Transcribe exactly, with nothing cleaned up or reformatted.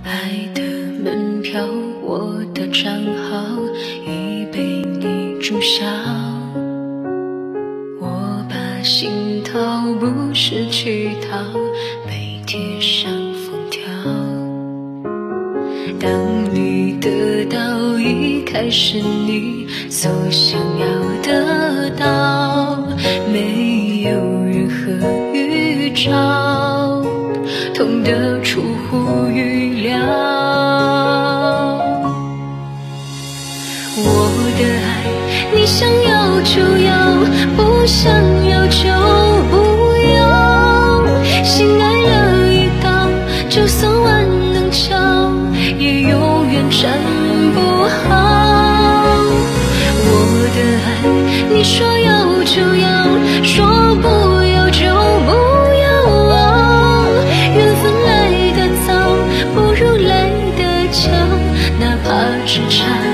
爱的门票，我的账号已被你注销。我把心掏不是去讨，被贴上封条。当你得到一开始你所想要得到，没有任何预兆，痛得出乎预料。我的爱你想要就要，不想要就不要，心爱了一道，就算万能桥也永远站不好。我的爱你说要就要，说不要就不要，缘分来得早不如来得巧，哪怕只差